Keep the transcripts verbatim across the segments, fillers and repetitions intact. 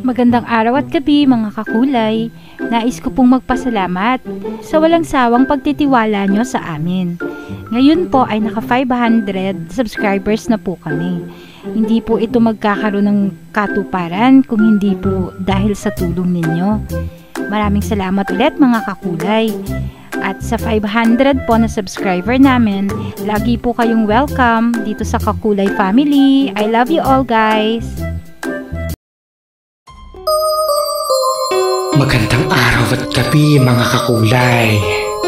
Magandang araw at gabi mga kakulay. Nais ko pong magpasalamat sa walang sawang pagtitiwala nyo sa amin. Ngayon po ay naka five hundred subscribers na po kami. Hindi po ito magkakaroon ng katuparan kung hindi po dahil sa tulong ninyo. Maraming salamat ulit mga kakulay. At sa five hundred po na subscriber namin, lagi po kayong welcome dito sa Kakulay Family. I love you all guys! Magandang araw at gabi mga kakulay.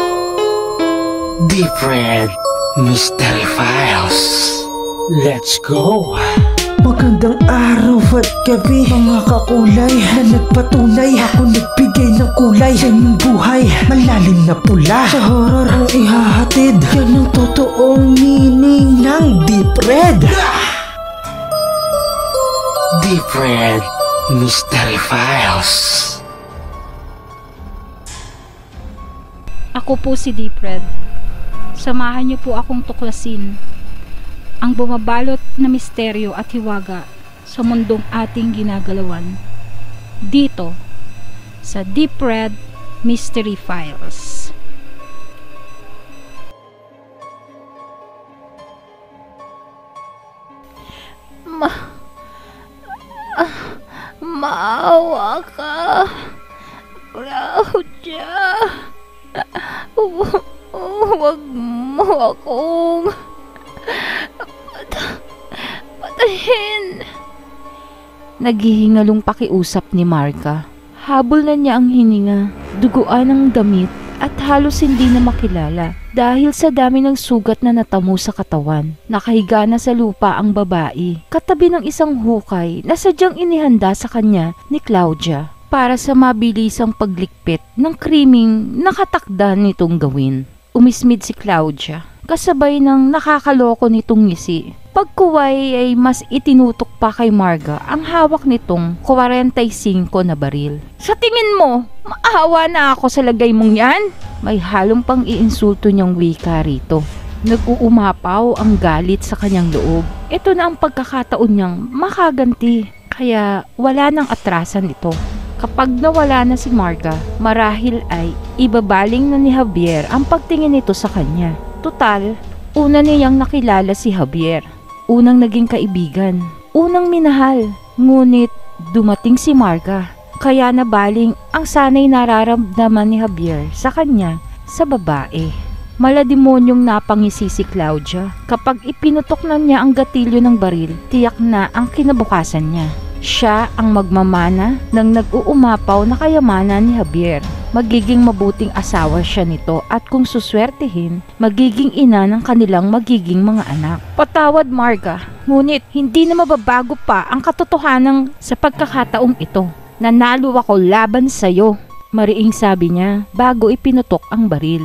Different Mystery Files. Let's go! Magandang araw at gabi mga kakulay na nagpatunay ako nagbigay ng kulay sa inyong buhay. Malalim na pula sa horror ang ihahatid. Yan ang totoong meaning ng Deep Red. Different Mystery Files. Ako po si Deep Red. Samahan niyo po akong tuklasin ang bumabalot na misteryo at hiwaga sa mundong ating ginagalawan dito sa Deep Red Mystery Files. Ma ah, maawa ka, Claudia. Huwag mo akong patayin. Naghihingalong pakiusap ni Marga. Habol na niya ang hininga, duguan ng damit at halos hindi na makilala dahil sa dami ng sugat na natamo sa katawan. Nakahiga na sa lupa ang babae, katabi ng isang hukay na sadyang inihanda sa kanya ni Claudia para sa mabilisang paglikpit ng krimeng nakatakda nitong gawin. Umismid si Claudia, kasabay ng nakakaloko nitong ngisi. Pagkuway ay mas itinutok pa kay Marga ang hawak nitong forty-five na baril. Sa tingin mo, maawa na ako sa lagay mong yan? May halong pang iinsulto niyang wika rito. Nag-uumapaw ang galit sa kanyang loob. Ito na ang pagkakataon niyang makaganti, kaya wala nang atrasan ito. Kapag nawala na si Marga, marahil ay ibabaling na ni Javier ang pagtingin nito sa kanya. Tutal, una niyang nakilala si Javier. Unang naging kaibigan, unang minahal. Ngunit dumating si Marga, kaya nabaling ang sanay nararamdaman ni Javier sa kanya sa babae. Malademonyong napangisi si Claudia. Kapag ipinutok na niya ang gatilyo ng baril, tiyak na ang kinabukasan niya. Siya ang magmamana ng nag-uumapaw na kayamanan ni Javier. Magiging mabuting asawa siya nito at kung suswertehin, magiging ina ng kanilang magiging mga anak. Patawad Marga, ngunit hindi na mababago pa ang katotohanan sa pagkakataong ito. Nanalo ako laban sa'yo, mariing sabi niya bago ipinutok ang baril.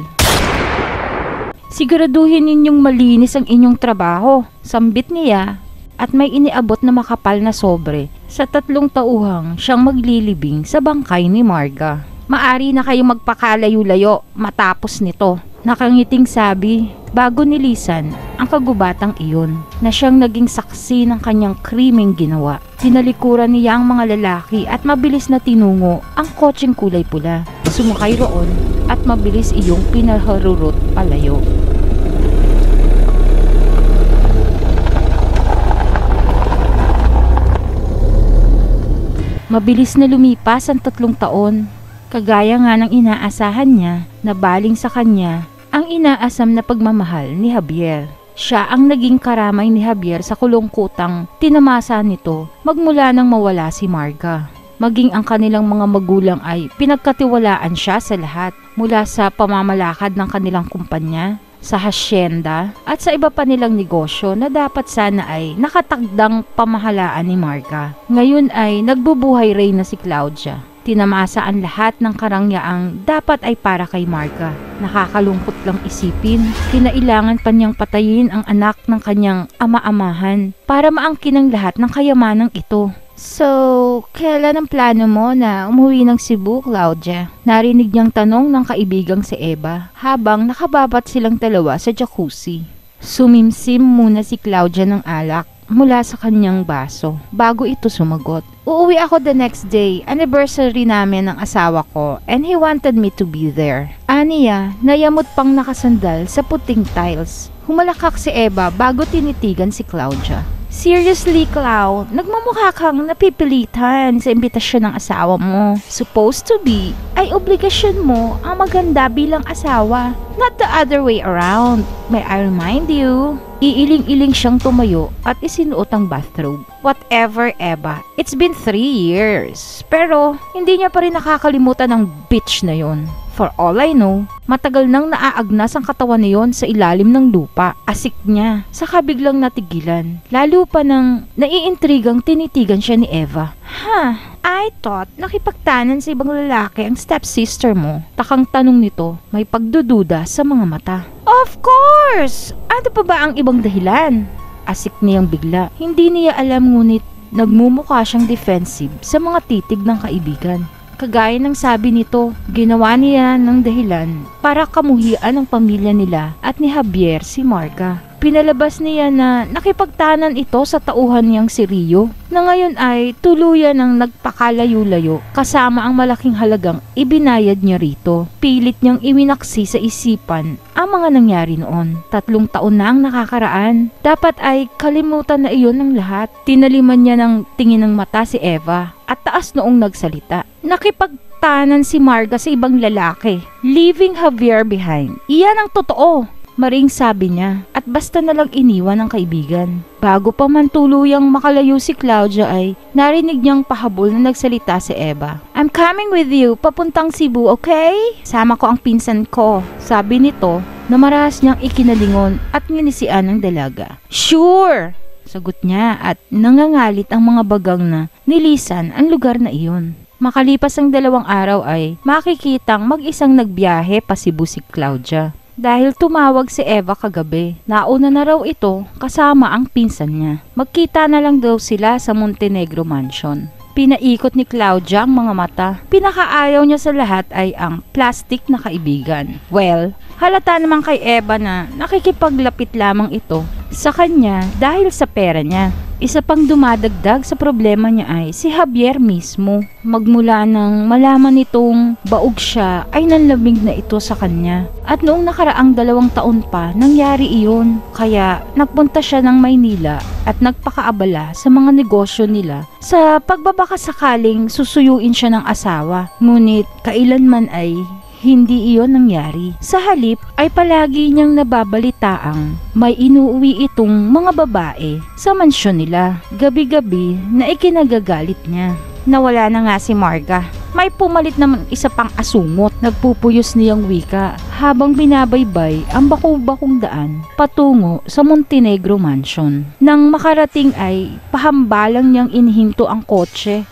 Siguraduhin ninyong malinis ang inyong trabaho, sambit niya. At may iniabot na makapal na sobre sa tatlong tauhang siyang maglilibing sa bangkay ni Marga. Maari na kayong magpakalayo-layo matapos nito. Nakangiting sabi bago nilisan ang kagubatang iyon na siyang naging saksi ng kanyang krimeng ginawa. Tinalikuran niya ang mga lalaki at mabilis na tinungo ang kotseng kulay pula. Sumakay roon at mabilis iyong pinaharurot palayo. Mabilis na lumipas ang tatlong taon, kagaya nga ng inaasahan niya na baling sa kanya ang inaasam na pagmamahal ni Javier. Siya ang naging karamay ni Javier sa kulungkutang tinamasa nito magmula nang mawala si Marga. Maging ang kanilang mga magulang ay pinagkatiwalaan siya sa lahat, mula sa pamamalakad ng kanilang kumpanya, sa hasyenda at sa iba pa nilang negosyo na dapat sana ay nakatakdang pamahalaan ni Marga. Ngayon ay nagbubuhay rin na si Claudia. Tinamasa ang lahat ng karangyaang dapat ay para kay Marga. Nakakalungkot lang isipin, kinailangan pa niyang patayin ang anak ng kanyang ama-amahan para maangkin ang lahat ng kayamanang ito. So, kailan ang plano mo na umuwi ng Cebu, Claudia? Narinig niyang tanong ng kaibigang si Eva habang nakababat silang dalawa sa jacuzzi. Sumimsim muna si Claudia ng alak mula sa kanyang baso bago ito sumagot. Uuwi ako the next day, anniversary namin ng asawa ko, and he wanted me to be there. Aniya, nayamot pang nakasandal sa puting tiles. Humalakak si Eva bago tinitigan si Claudia. Seriously, Clau, nagmamukha kang napipilitan sa imbitasyon ng asawa mo. Supposed to be, ay obligasyon mo ang maganda bilang asawa, not the other way around. May I remind you? Iiling-iling siyang tumayo at isinuot ang bathrobe. Whatever, Eva, it's been three years. Pero, hindi niya pa rin nakakalimutan ang bitch na yon. For all I know, matagal nang naaagnas ang katawan niyon sa ilalim ng lupa. Asik niya, saka biglang natigilan. Lalo pa nang naiintrigang tinitigan siya ni Eva. Ha, I thought nakipagtanan sa ibang lalaki ang stepsister mo. Takang tanong nito, may pagdududa sa mga mata. Of course! Ano pa ba ang ibang dahilan? Asik niyang bigla. Hindi niya alam ngunit nagmumukha siyang defensive sa mga titig ng kaibigan. Kagaya ng sabi nito, ginawa niya ng dahilan para kamuhian ang pamilya nila at ni Javier si Marga. Pinalabas niya na nakipagtanan ito sa tauhan niyang si Rio, na ngayon ay tuluyan ng nagpakalayo-layo kasama ang malaking halagang ibinayad niya rito. Pilit niyang iwinaksi sa isipan ang mga nangyari noon. Tatlong taon na ang nakakaraan. Dapat ay kalimutan na iyon ng lahat. Tinaliman niya ng tingin ng mata si Eva at taas noong nagsalita. Nakipagtanan si Marga sa ibang lalaki, leaving Javier behind. Iyan ang totoo, maring sabi niya, at basta na lang iniwan ng kaibigan. Bago pa man tuluyang makalayo si Claudia ay narinig niyang pahabol na nagsalita si Eva. I'm coming with you, papuntang Cebu, okay? Sama ko ang pinsan ko, sabi nito na marahas niyang ikinalingon at nginisian ng dalaga. Sure! Sagot niya at nangangalit ang mga bagang na nilisan ang lugar na iyon. Makalipas ang dalawang araw ay makikitang mag-isang nagbiyahe pa Cebu si Claudia. Dahil tumawag si Eva kagabi, nauna na raw ito kasama ang pinsan niya. Magkita na lang daw sila sa Montenegro Mansion. Pinaikot ni Claudia ang mga mata. Pinakaayaw niya sa lahat ay ang plastic na kaibigan. Well, halata naman kay Eva na nakikipaglapit lamang ito sa kanya dahil sa pera niya. Isa pang dumadagdag sa problema niya ay si Javier mismo. Magmula nang malaman nitong baog siya ay nanlamig na ito sa kanya. At noong nakaraang dalawang taon pa nangyari iyon. Kaya nagpunta siya ng Maynila at nagpakaabala sa mga negosyo nila sa pagbabaka sakaling susuyuin siya ng asawa. Ngunit kailanman ay hindi iyon nangyari. Sa halip ay palagi niyang nababalitaang may inuuwi itong mga babae sa mansyon nila. Gabi-gabi na ikinagagalit niya. Nawala na nga si Marga. May pumalit naman isa pang asungot. Nagpupuyos niyang wika habang binabaybay ang bakong-bakong daan patungo sa Montenegro Mansion. Nang makarating ay pahambalang niyang inihinto ang kotse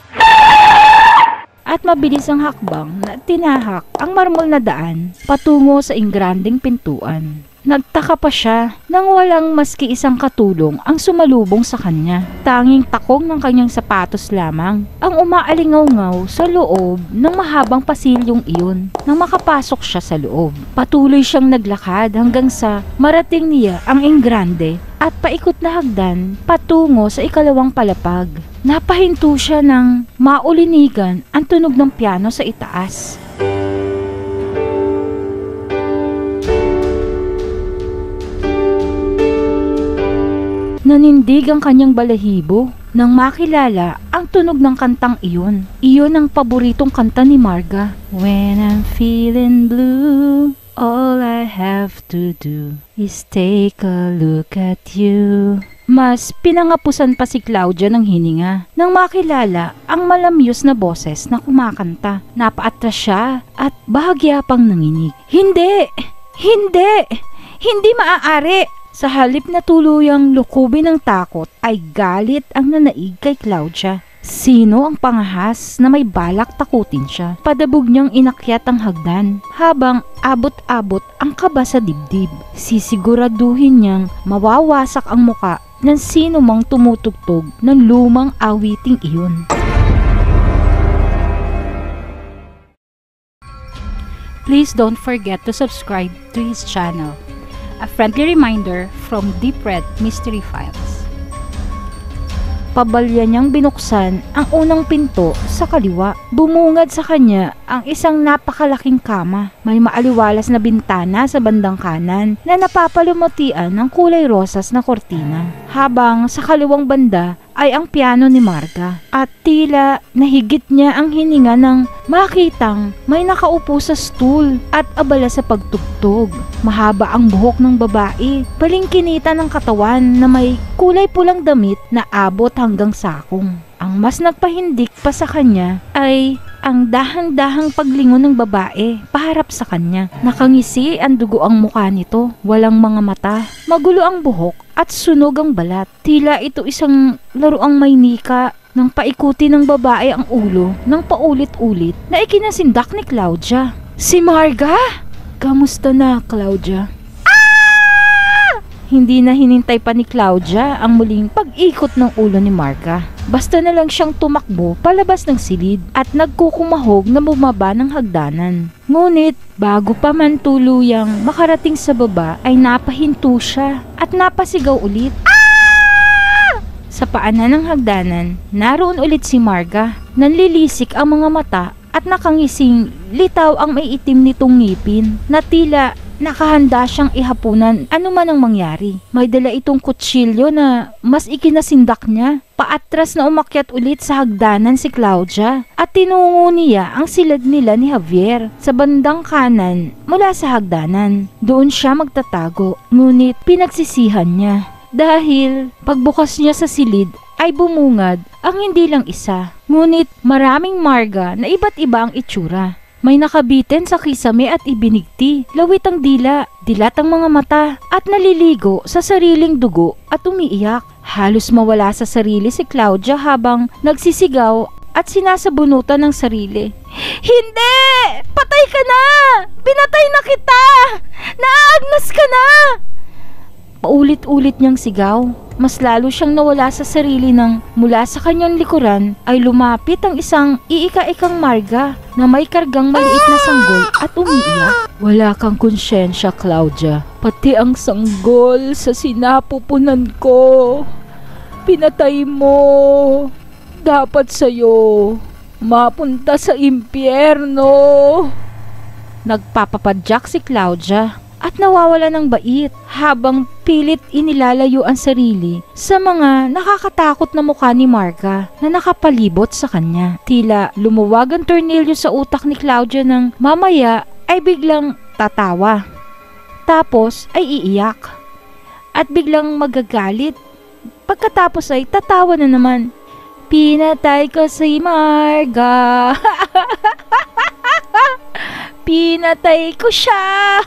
at mabilis ang hakbang na tinahak ang marmol na daan patungo sa ingranding pintuan. Nagtaka pa siya nang walang maski isang katulong ang sumalubong sa kanya. Tanging takong ng kanyang sapatos lamang ang umaalingaw-ngaw sa loob ng mahabang pasilyong iyon. Nang makapasok siya sa loob, patuloy siyang naglakad hanggang sa marating niya ang ingrande at paikot na hagdan patungo sa ikalawang palapag. Napahinto siya nang maulinigan ang tunog ng piano sa itaas. Nanindig ang kanyang balahibo nang makilala ang tunog ng kantang iyon. Iyon ang paboritong kanta ni Marga. When I'm feeling blue, all I have to do is take a look at you. Mas pinangapusan pa si Claudia ng hininga nang makilala ang malamyos na boses na kumakanta. Napaatras siya at bahagya pang nanginig. Hindi! Hindi! Hindi maaari! Sa halip na tuluyang lukubin ng takot ay galit ang nanaig kay Claudia. Sino ang pangahas na may balak takutin siya? Padabog niyang inakyat ang hagdan habang abot-abot ang kaba sa dibdib. Sisiguraduhin niyang mawawasak ang muka ng sino mang tumutugtog ng lumang awiting iyon. Please don't forget to subscribe to his channel. A friendly reminder from Deep Red Mystery Files. pabalya niyang binuksan ang unang pinto sa kaliwa. Bumungad sa kanya ang isang napakalaking kama. May maaliwalas na bintana sa bandang kanan na napapalumutian ng kulay rosas na kortina. Habang sa kaliwang banda ay ang piano ni Marga at tila nahigit niya ang hininga nang makitang may nakaupo sa stool at abala sa pagtugtog. Mahaba ang buhok ng babae, balingkinita ng katawan na may kulay pulang damit na abot hanggang sakong. Ang mas nagpahindik pa sa kanya ay ang dahang-dahang paglingon ng babae paharap sa kanya. Nakangisi ang dugo ang mukha nito, walang mga mata, magulo ang buhok at sunog ang balat. Tila ito isang laruang Maynika nang paikuti ng babae ang ulo ng paulit-ulit na ikinasindak ni Claudia. Si Marga! Kamusta na, Claudia? Hindi na hinintay pa ni Claudia ang muling pag-ikot ng ulo ni Marga. Basta na lang siyang tumakbo palabas ng silid at nagkukumahog na bumaba ng hagdanan. Ngunit bago pa man tuluyang makarating sa baba ay napahinto siya at napasigaw ulit. Ah! Sa paanan ng hagdanan, naroon ulit si Marga. Nanlilisik ang mga mata at nakangising litaw ang may itim nitong ngipin na tila nakahanda siyang ihapunan anuman ang mangyari. May dala itong kutsilyo na mas ikinasindak niya. Paatras na umakyat ulit sa hagdanan si Claudia at tinungo niya ang silid nila ni Javier sa bandang kanan mula sa hagdanan. Doon siya magtatago, ngunit pinagsisihan niya dahil pagbukas niya sa silid ay bumungad ang hindi lang isa, ngunit maraming Marga na iba't iba ang itsura. May nakabitin sa kisame at ibinigti, lawit ang dila, dilat ang mga mata, at naliligo sa sariling dugo at umiiyak. Halos mawala sa sarili si Claudia habang nagsisigaw at sinasabunutan ng sarili. Hindi! Patay ka na! Pinatay na kita! Naagnas ka na! Paulit-ulit niyang sigaw. Mas lalo siyang nawala sa sarili nang mula sa kanyang likuran ay lumapit ang isang iika-ikang Marga na may kargang maliit na sanggol at umiiyak. Wala kang konsyensya, Claudia. Pati ang sanggol sa sinapupunan ko. Pinatay mo. Dapat sa'yo mapunta sa impyerno. Nagpapapadyak si Claudia at nawawala ng bait habang pilit inilalayo ang sarili sa mga nakakatakot na mukha ni Marga na nakapalibot sa kanya. Tila lumuwag ang tornilyo sa utak ni Claudia nang mamaya ay biglang tatawa. Tapos ay iiyak at biglang magagalit. Pagkatapos ay tatawa na naman. Pinatay ko si Marga. Pinatay ko siya.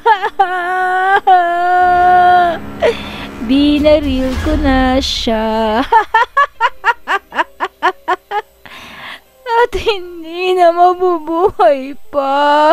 Binaril ko na siya. At hindi na mabubuhay pa.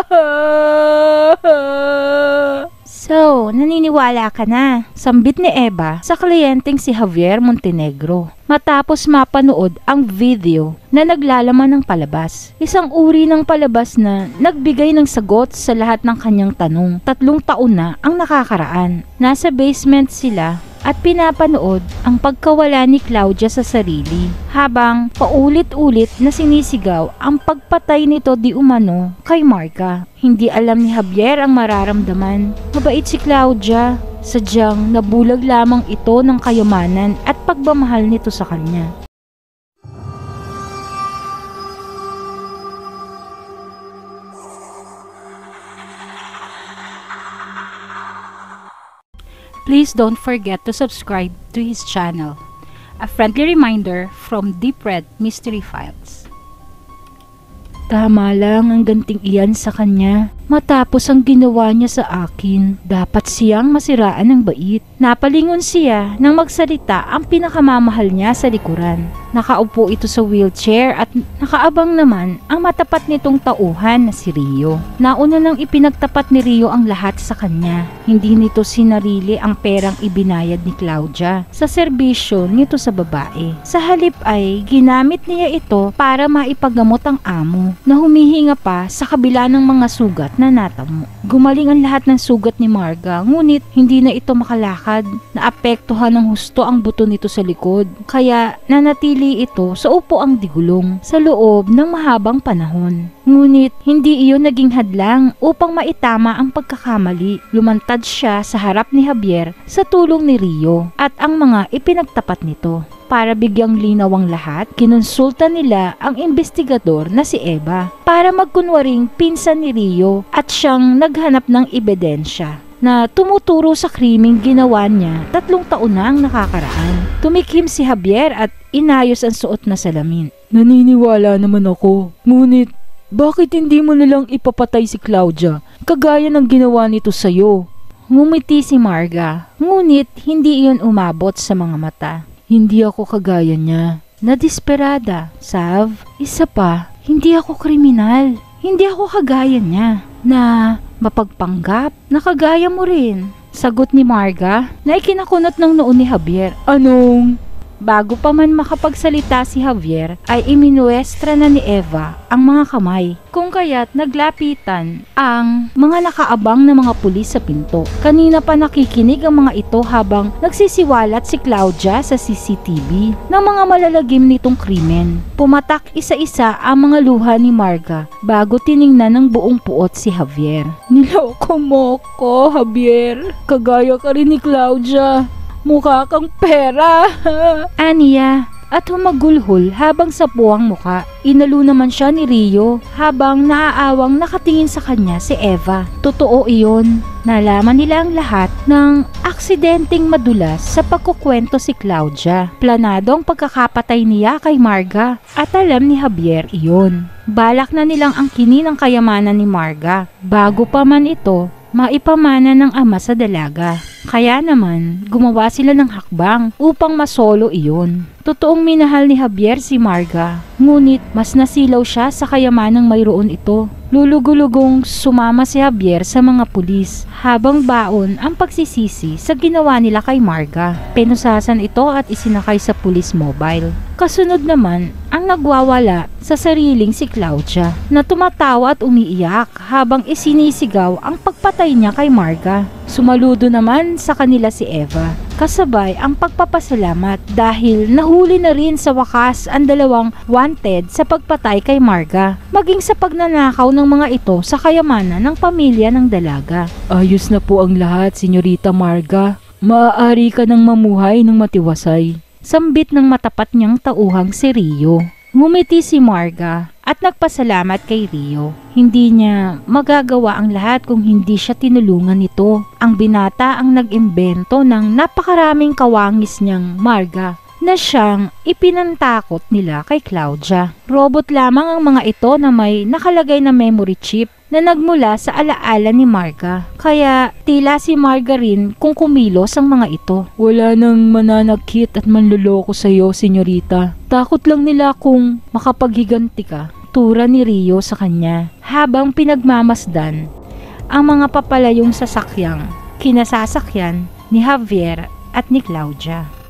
So, naniniwala ka na? Sambit ni Eva sa kliyenteng si Javier Montenegro matapos mapanood ang video na naglalaman ng palabas. Isang uri ng palabas na nagbigay ng sagot sa lahat ng kanyang tanong. Tatlong taon na ang nakakaraan. Nasa basement sila at pinapanood ang pagkawala ni Claudia sa sarili habang paulit-ulit na sinisigaw ang pagpatay nito di umano kay Marga. Hindi alam ni Javier ang mararamdaman. Mabait si Claudia, sadyang nabulag lamang ito ng kayamanan at pagmamahal nito sa kanya. Please don't forget to subscribe to his channel. A friendly reminder from Deep Red Mystery Files. Tama lang ang ganting iyan sa kanya. Matapos ang ginawa niya sa akin, dapat siyang masiraan ng bait. Napalingon siya nang magsalita ang pinakamamahal niya sa likuran. Nakaupo ito sa wheelchair at nakaabang naman ang matapat nitong tauhan na si Rio. Nauna nang ipinagtapat ni Rio ang lahat sa kanya. Hindi nito sinarili ang perang ibinayad ni Claudia sa serbisyo nito sa babae. Sa halip ay ginamit niya ito para maipagamot ang amo na humihinga pa sa kabila ng mga sugat sugat na natamo. Gumaling ang lahat ng sugat ni Marga, ngunit hindi na ito makalakad. Naapektuhan ng husto ang buto nito sa likod, kaya nanatili ito sa upuang digulong sa loob ng mahabang panahon. Ngunit hindi iyon naging hadlang upang maitama ang pagkakamali. Lumantad siya sa harap ni Javier sa tulong ni Rio at ang mga ipinagtapat nito. Para bigyang linaw ang lahat, kinonsulta nila ang investigador na si Eva para magkunwaring pinsan ni Rio at siyang naghanap ng ebidensya na tumuturo sa krimeng ginawa niya tatlong taon na ang nakakaraan. Tumikim si Javier at inayos ang suot na salamin. Naniniwala naman ako, ngunit bakit hindi mo nalang ipapatay si Claudia kagaya ng ginawa nito sa'yo? Ngumiti si Marga, ngunit hindi iyon umabot sa mga mata. Hindi ako kagaya niya. Nadesperada, Sav. Isa pa, hindi ako kriminal. Hindi ako kagaya niya. Na mapagpanggap na kagaya mo rin. Sagot ni Marga na ikinakunot ng noon ni Javier. Anong? Bago pa man makapagsalita si Javier ay iminuestra na ni Eva ang mga kamay, kung kaya't naglapitan ang mga nakaabang na mga pulis sa pinto. Kanina pa nakikinig ang mga ito habang nagsisiwalat si Claudia sa C C T V ng mga malalagim nitong krimen. Pumatak isa-isa ang mga luha ni Marga bago tiningnan ng buong puot si Javier. Niloko mo ko, Javier. Kagaya ka rin ni Claudia. Mukha kang pera. Aniya at humagulhol habang sapo ang muka. Inalo naman siya ni Rio habang naaawang nakatingin sa kanya si Eva. Totoo iyon. Nalaman nila ang lahat ng aksidenteng madulas sa pagkukwento si Claudia. Planado ang pagkakapatay niya kay Marga at alam ni Javier iyon. Balak na nilang angkinin ang kayamanan ni Marga bago pa man ito maipamana ng ama sa dalaga. Kaya naman, gumawa sila ng hakbang upang masolo iyon. Totoong minahal ni Javier si Marga, ngunit mas nasilaw siya sa kayamanang mayroon ito. Lulugulugong sumama si Javier sa mga pulis habang baon ang pagsisisi sa ginawa nila kay Marga. Penusasan ito at isinakay sa police mobile. Kasunod naman ang nagwawala sa sariling si Claudia na tumatawa at umiiyak habang isinisigaw ang pagpatay niya kay Marga. Sumaludo naman sa kanila si Eva, kasabay ang pagpapasalamat dahil nahuli na rin sa wakas ang dalawang wanted sa pagpatay kay Marga, maging sa pagnanakaw ng mga ito sa kayamanan ng pamilya ng dalaga. Ayos na po ang lahat, Senyorita Marga. Maaari ka nang mamuhay ng matiwasay. Sambit ng matapat niyang tauhang si Rio. Ngumiti si Marga at nagpasalamat kay Rio. Hindi niya magagawa ang lahat kung hindi siya tinulungan nito. Ang binata ang nag-imbento ng napakaraming kawangis niyang Marga na siyang ipinantakot nila kay Claudia. Robot lamang ang mga ito na may nakalagay na memory chip na nagmula sa alaala ni Marga. Kaya tila si Marga rin kung kumilos ang mga ito. Wala nang mananakit at manluloko sa iyo, Senyorita. Takot lang nila kung makapaghiganti ka. Tura ni Rio sa kanya habang pinagmamasdan ang mga papalayong sasakyang kinasasakyan ni Javier at ni Claudia.